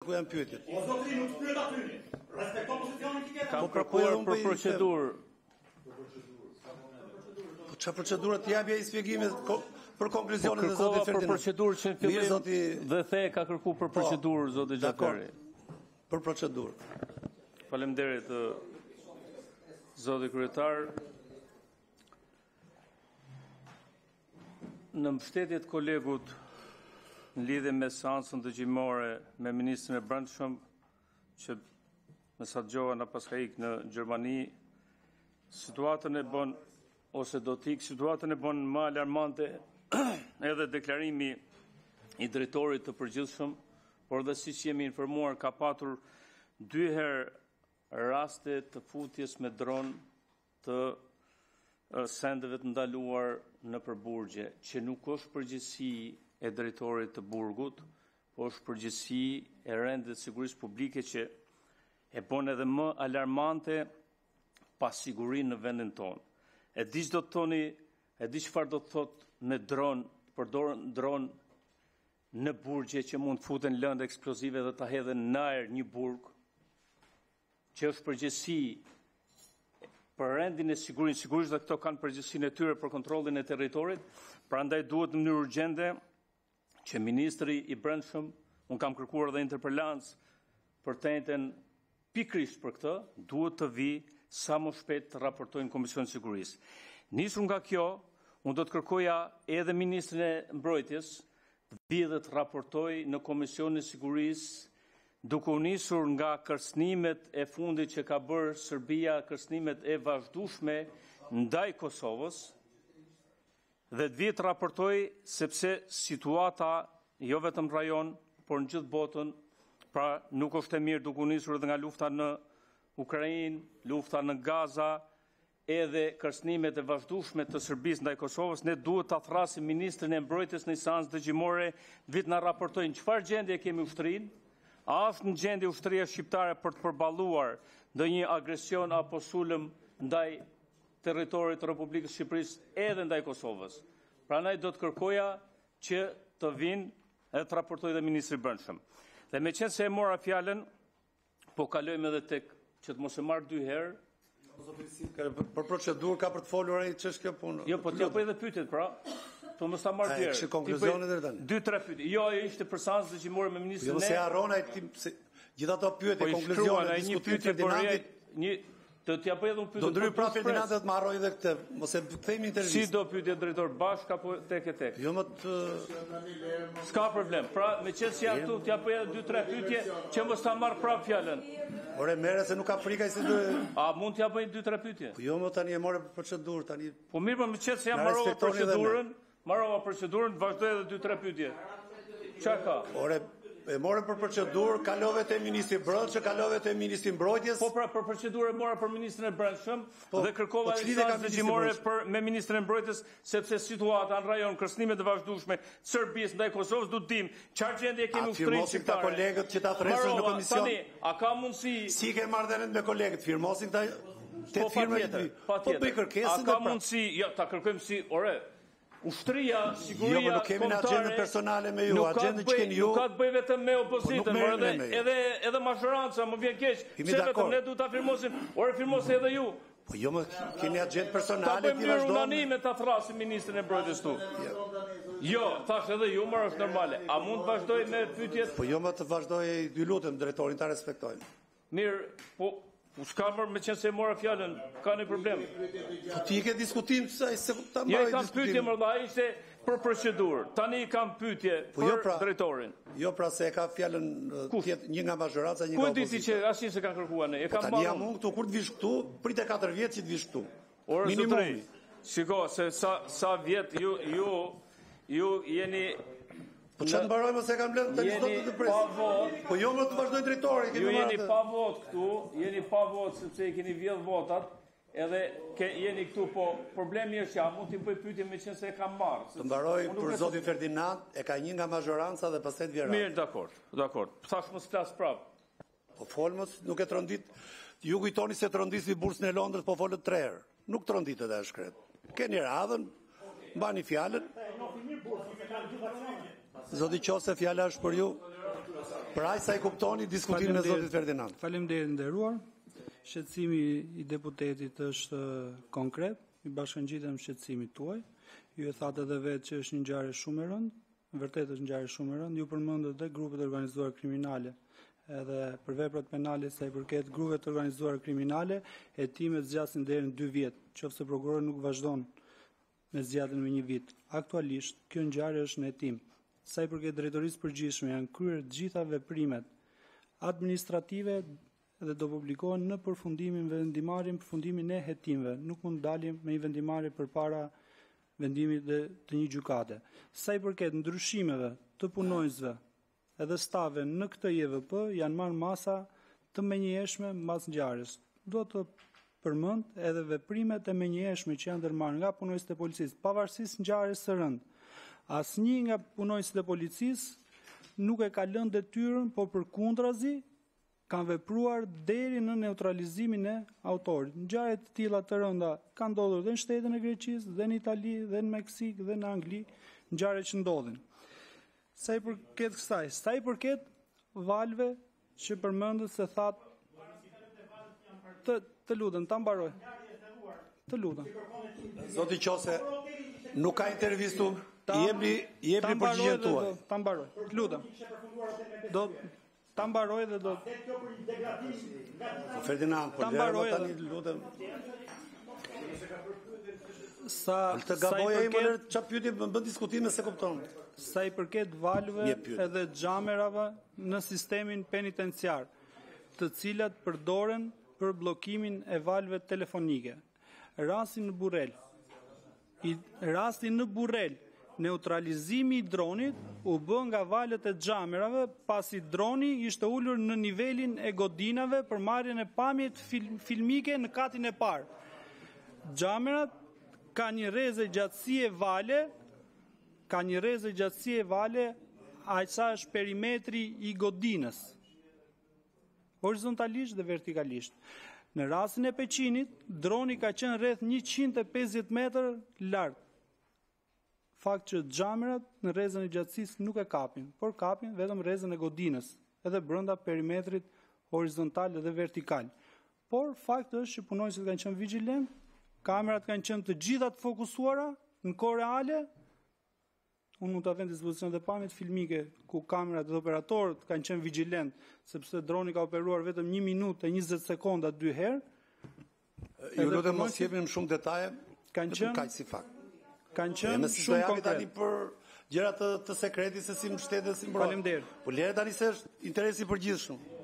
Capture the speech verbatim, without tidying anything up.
ku janë pyetjet. O zotri, nuk të pyet aty. Respekto pozicionin që ke. Kam kërkuar për procedurë. Po çfarë procedurë të japja i shpjegimet për konkluzionin e Kërkova zotit për Ferdinand? procedurë që në fillim zoti... dhe the ka kërku për procedurë, zoti Xhaferi. Për procedurë. Faleminderit, zoti kryetar. Në mbështetjet kolegut në lidhje me seancën dëgjimore me ministrin e Brendshëm, që me sa dëgjova na paska ikë në Gjermani, situatën e bën ose do të ikë situatën e bën më alarmante edhe deklarimi i drejtorit të përgjithshëm, por dhe siç jemi informuar ka patur dy herë raste të futjes me dron të sendeve të ndaluar në përburgje, që nuk është përgjegjësi e drejtorit të burgut, po është përgjegjësi e rendit të sigurisë publike që e bën edhe më alarmante pasigurinë në vendin tonë. E di ç'do të thoni, e di çfarë do të thotë me dron, përdorën dron në burgje që mund të futen lëndë eksplozive dhe ta hedhin në ajër një burg, që është përgjegjësi për rendin e sigurisë, sigurisht dhe këto kanë përgjegjësinë e tyre për kontrollin e territorit, prandaj duhet në mënyrë urgjente që ministri i Brendshëm, unë kam kërkuar dhe interpelancë për të njëjtën pikërisht për këtë, duhet të vi sa më shpejt të raportojnë Komisionit Sigurisë. Nisur nga kjo, unë do të kërkoja edhe ministrin e Mbrojtjes të vi dhe të raportoj në Komisionin e Sigurisë, duke u nisur nga kërcënimet e fundit që ka bërë Serbia, kërcënimet e vazhdueshme ndaj Kosovës, dhe të vi të raportoj sepse situata jo vetëm rajon, por në gjithë botën, pra nuk është e mirë duke u nisur edhe nga lufta në Ukrainë, lufta në Gaza, edhe kërcënimet e vazhdueshme të Serbisë ndaj Kosovës, ne duhet ta thrasim ministrin e Mbrojtjes në seancë dëgjimore, vit na raportojnë çfarë gjendje kemi ushtrinë, a është në gjendje ushtria shqiptare për të përballuar ndonjë agresion apo sulm ndaj territorit të Republikës Shqipërisë edhe ndaj Kosovës. Prandaj do të kërkoja që të vinë edhe të raportojë dhe ministri i Brendshëm. Dhe me qenë se e mora fjalën, po kalojmë edhe tek që të mos e marr dy herë. Për procedurë ka për të folur ai ç'është kjo punë. Jo, po ti apo edhe pyetjet, pra. Po mos ta marr dy herë. Ai konkluzionin deri tani. dy tre pyetje. Jo, ajo ishte për seancë dëgjimore me ministrin e. Jo, se harron ai gjithë ato pyetje konkluzionin e diskutimit Ferdinandit. Një do t'ja bëj edhe un pyetje. Do ndryj pra Ferdinandi të marroj edhe këtë, mos e kthejmë intervistë. Si do pyetje drejtor bashkë apo tek e tek? Jo më të s'ka problem. Pra, me qenë si jam këtu, t'ja bëj edhe dy tre pyetje që mos ta marr prap fjalën. Ore merre se nuk ka frikë se do. A mund t'ja bëj dy tre pyetje? Po jo më tani e morë për procedurë tani. Po mirë, më qenë se jam marrova procedurën, marrova procedurën, vazhdoj edhe dy tre pyetje. Çfarë ka? Ore e morën për procedurë, kalove te ministri i Brendshëm, kalove te ministri i Mbrojtjes. Po pra për procedurë mora për ministrin e Brendshëm dhe kërkova seancë dëgjimore për me ministrin e Mbrojtjes sepse situata në rajon kërcënimet e vazhdueshme Serbisë ndaj Kosovës du të dim çfarë gjendje kemi ushtrinë shqiptare. Ta kolegët që ta thresën në komision. Tani, a ka mundësi si ke marrëdhënie me kolegët, firmosin ta te firmën. Po bëj kërkesën. A ka mundësi, jo, ta kërkojmë si, ore, ushtria, siguria, jo, nuk kemi në agendën personale me ju, agendën që keni ju. Nuk ka të bëj vetëm me opozitën, por edhe edhe edhe majoranca më vjen keq, se vetëm ne duhet ta firmosim, ore firmosni edhe ju. Po jo më keni agendë personale ti vazhdoni. Ta bëjmë unanime ta thrasim ministrin e Mbrojtjes tu. Jo, thash edhe ju, më është normale. A mund të vazhdoj me pyetjet? Po jo më të vazhdoj, ju lutem drejtorin ta respektojmë. Mirë, po u s'ka mërë me qenë se mora fjallën, ka një problem. Po ti ke diskutim se ta mërë diskutim. Ja i kam pyetje më dha, ishte për procedurë. Tani i kam pyetje për drejtorin. Jo pra se e ka fjallën një nga majoranca, një nga opozita. Ku diti që asnjë se ka kërkuar ne? E kam marrë. Tani jam unë këtu, kur të vish këtu, prite katër vjet që të vish këtu. Minimumi. Shiko, se sa vjet ju ju jeni. Po çfarë mbaroj mos e kam lënë tani sot të pres. Po jo më të vazhdoj drejtori, keni marrë. Ju jeni pa vot këtu, jeni pa vot sepse i keni vjedh votat, edhe jeni këtu, po problemi është ja, mund t'i bëj pyetje me qenë se e kam marrë. Të mbaroj për zotin Ferdinand, e ka një nga majoranca dhe pastaj të vjen. Mirë, dakord, dakord. Thash mos flas prap. Po fol mos, nuk e trondit. Ju kujtoni se trondisni bursën e Londrës, po folët tre herë. Nuk tronditet edhe shkret. Keni radhën, mbani fjalën. Zoti qose fjala është për ju. Për aq sa i kuptoni diskutimin e zotit Ferdinand. Faleminderit nderuar. Shqetësimi i deputetit është konkret, i bashkangjitem shqetësimit tuaj. Ju e thatë edhe vetë që është një ngjarje shumë e rëndë, vërtet është ngjarje shumë e rëndë. Ju përmendët edhe grupet organizuar kriminale. Edhe për veprat penale sa i përket grupeve të organizuara kriminale, hetimet zgjasin deri në dy vjet, qoftë se prokurori nuk vazhdon me zgjatjen me një vit. Aktualisht kjo ngjarje është në hetim. Sa i përket drejtorisë përgjithshme, janë kryer të gjitha veprimet administrative dhe do publikohen në përfundimin vendimarrjen përfundimin e hetimeve. Nuk mund dalim me një vendimarrje përpara vendimit të një gjykate. Sa i përket ndryshimeve të punonjësve edhe stave në këtë J V P janë marrë masa të menjëhershme mbas ngjarjes. Do të përmend edhe veprimet e menjëhershme që janë ndërmarrë nga punonjësit e policisë, pavarësisht ngjarjes së rëndë. Asnjë nga punonjësit e policisë nuk e ka lënë detyrën, por përkundrazi kanë vepruar deri në neutralizimin e autorit. Ngjarje të tilla të rënda kanë ndodhur dhe në shtetin e Greqisë, dhe në Itali, dhe në Meksik, dhe në Angli, ngjarje që ndodhin. Sa i përket kësaj, sa i përket valve që përmendët se thatë të, të lutem, ta mbaroj. Të lutem. Zoti Qose, nuk ka intervistu, jepni jepni përgjigjen tuaj. Ta mbaroj. Të lutem. Do ta mbaroj dhe do Ferdinand, po lërë tani lutem. Sa të gaboja i më lërë qa pyetje më bën diskutime se kupton. Sa i përket valve edhe xhamerave në sistemin penitenciar, të cilat përdoren për bllokimin e valve telefonike. Rasti në Burrel. I rasti në Burrel, neutralizimi i dronit u bë nga valët e xhamerave pasi droni ishte ulur në nivelin e godinave për marrjen e pamjet film, filmike në katin e parë. Xhamerat ka një rrezë gjatësie vale, ka një rrezë gjatësie vale, aq sa është perimetri i godinës, horizontalisht dhe vertikalisht. Në rastin e Peqinit, droni ka qenë rreth njëqind e pesëdhjetë metër lart. Fakt që xhamerat në rrezën e gjatësisë nuk e kapin, por kapin vetëm rrezën e godinës, edhe brenda perimetrit horizontal dhe vertikal. Por fakt është që punonjësit kanë qenë vigjilent, kamerat kanë qenë të gjitha të fokusuara në kohë reale. Unë mund të avem dispozicion dhe pamjet filmike ku kamerat dhe operatorët kanë qenë vigjilent, sepse droni ka operuar vetëm një minutë e njëzet sekonda dy herë. Ju lutem mos jepim shumë detaje, kanë qenë kaq si fakt. Kanë qenë shumë konkret. Tani për gjëra të, të sekretit se si mbështetet si mbrojtje. Faleminderit. Po lere tani se është interesi i përgjithshëm.